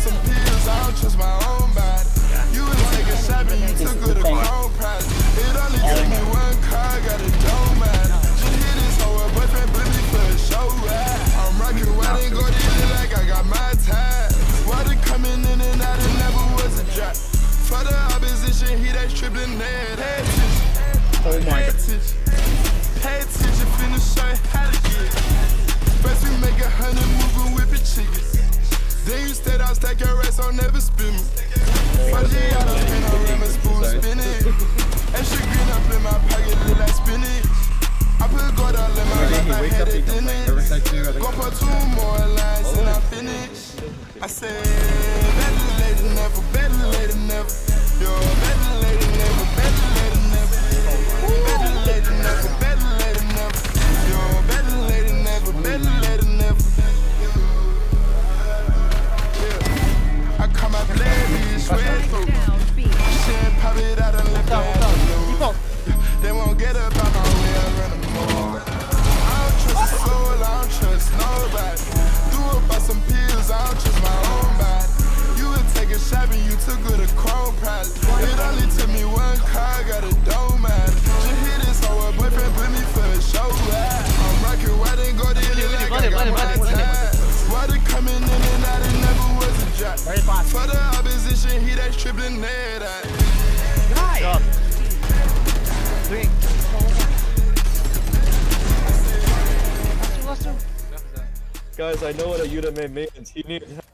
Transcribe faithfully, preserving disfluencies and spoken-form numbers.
some pills, I don't trust my own body. You was taking shopping, you took her to Chrome Prize. It only took me one car, got a dome man. Just hit this hoe, her boyfriend put me for a show. I'm rocking white and gold, it like I got my time. Water coming in and out, it never was a drop. For the opposition, he that tripling there. Pay attention, oh my pay attention, pay attention, finna show you how to get it. First we make a hundred moving whipping chickens. Then you stayed out, stack your rest, I'll never spin me. Fuck it, I don't spin on rim and spoon spinning. Extra green up in my pocket, look like spinning. I put gold all in my life, I had it in it. Go for two more lines and I finish. I said, better late than never, better late than never. Yo, better late than never, better late than never. Better late than never, better late than never. Yo, better late than never, better late than never. Yeah. I call my blade, swear through. Shit, pop it out and lift it. They won't get up out my way, I run them more. I don't trust a soul, I don't trust nobody. Do about some pills, I don't trust my own body. You would take a shopping, you took her to Chrome Prize. It only took me one car, got a dome man. Just hit this hoe, her boyfriend put me for a show. I'm rocking white and gold, it like I got my time. Water coming in and out, it never was a drop. For the opposition, he that's tripling there. Nice. Guys, I know what a Yuta means. He needs